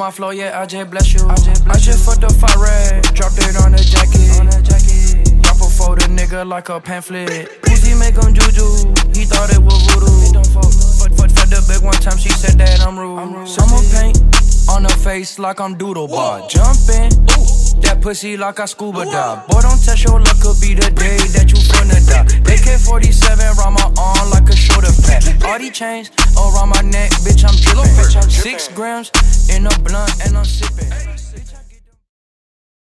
my flow, yeah, I just bless you. I just fucked up fire red, dropped it on the jacket. Drop before the nigga like a pamphlet. Pussy make him juju, he thought it was voodoo. For the big one time, she said that I'm rude. Summer paint on her face like I'm doodle bar. Jumping, that pussy like I scuba dive. Boy, don't test your luck, could be the day that you finna die. AK-47 round my arm like a shoulder pad. All these chains around my neck, bitch, I'm drippin'. 6 grams in a blunt and I'm sippin'.